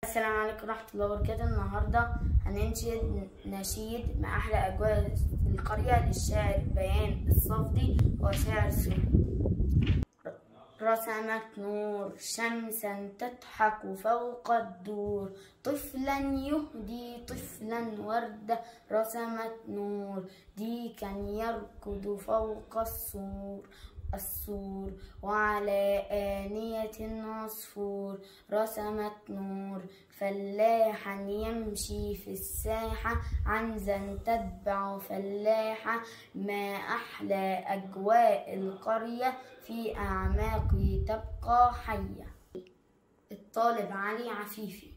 السلام عليكم ورحمة الله وبركاته. النهاردة هننشد نشيد مع أحلى أجواء القرية للشاعر بيان الصفدي وشاعر سوري. رسمت نور شمسا تضحك فوق الدور، طفلا يهدي طفلا وردة. رسمت نور ديكا يركض فوق السور وعلى آنية عصفور. رسمت نور فلاحا يمشي في الساحة، عنزا تتبع فلاحة. ما أحلى أجواء القرية في أعماقي تبقى حية. الطالب علي عفيفي.